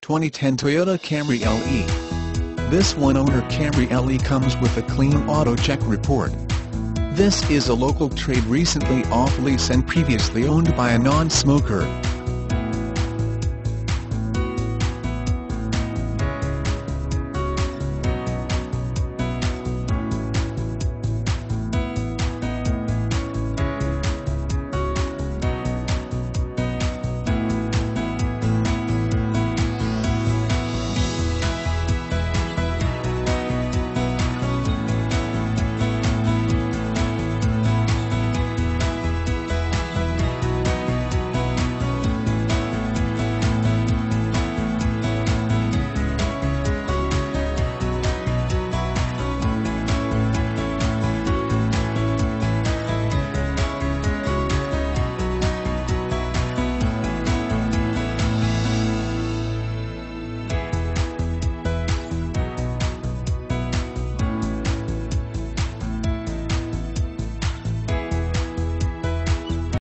2010 Toyota Camry LE. This one-owner Camry LE comes with a clean auto check report. This is a local trade recently off lease and previously owned by a non-smoker.